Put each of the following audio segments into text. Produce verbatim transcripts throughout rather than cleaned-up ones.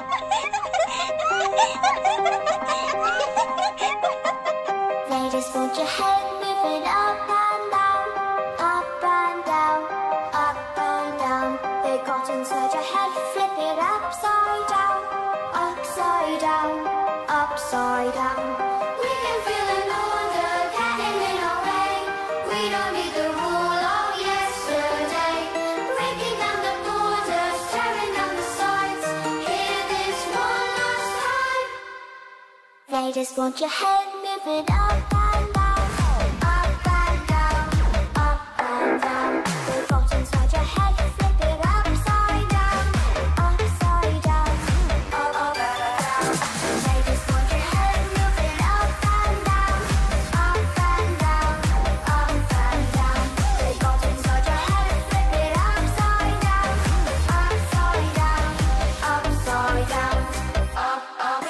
They just want your head moving up and down, up and down, up and down. They got inside your head, flip it upside down, upside down, upside down. We can feel an order getting in our way. We don't need the rule of yesterday. Breaking down the borders, tearing down the sides. Hear this one last time. They just want your head moving up and down, up and down, up and down. They got inside your head, flip it upside down, upside down, up, up, down. They just want your head moving up and down, up and down, up and down. They got inside your head, flip it upside down, upside down, upside down, up, up,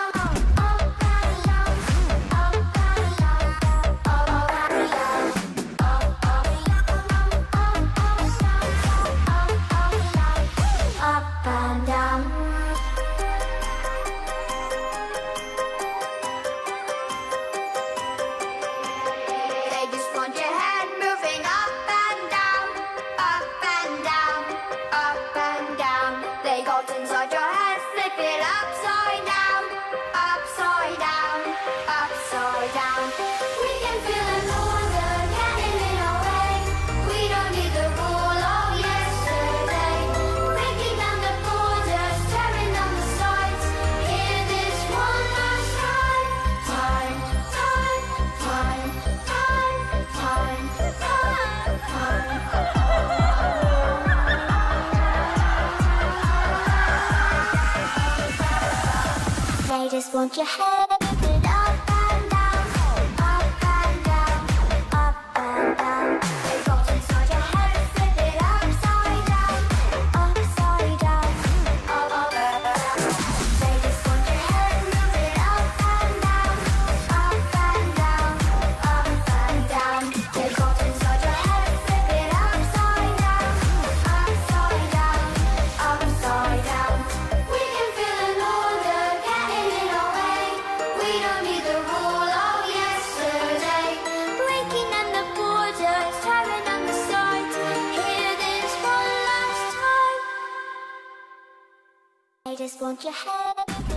up and down. They just want your head moving up and down, up and down, up and down. They got inside your head, flip it upside down, upside down, upside down. We can feel an order getting in our way. We don't need the rule of yesterday. Breaking down the borders, tearing down the sides. Hear this one last time. Time, time, time, time, time, time, time. They just want your head moving up and down, up and down, up and down. They got inside your head, flip it upside down, upside down, up, up, down. They just want your head moving up and down, up and down, up and down. They got inside your head, flip it upside down, upside down, upside down. We can feel an order getting in our way. We don't need the rule of yesterday. Breaking down the borders, tearing down the sides. Hear this one last time. They just want your head.